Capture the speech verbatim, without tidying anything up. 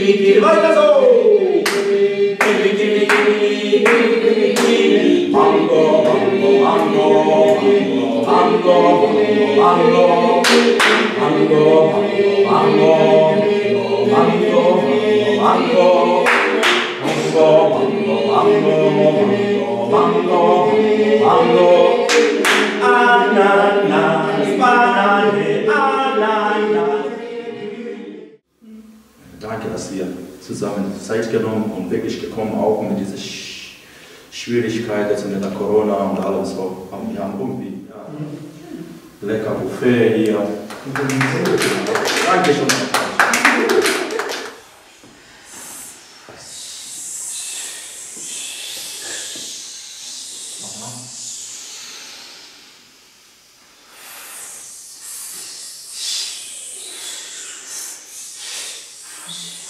gib, weiter so! Gimme, gimme, gimme, gimme, gimme, Mango, Mango, Mango, Mango, Mango, Mango, Mango, Mango, Mango, Mango, Mango, Mango, Mango, Mango, Ananas, Banane, Ananas. Danke, dass ihr zusammen Zeit genommen und wirklich gekommen, auch mit dieser Sch Schwierigkeit jetzt mit der Corona und alles so. Wir haben irgendwie ja, lecker Buffet hier. Danke schon. Shh.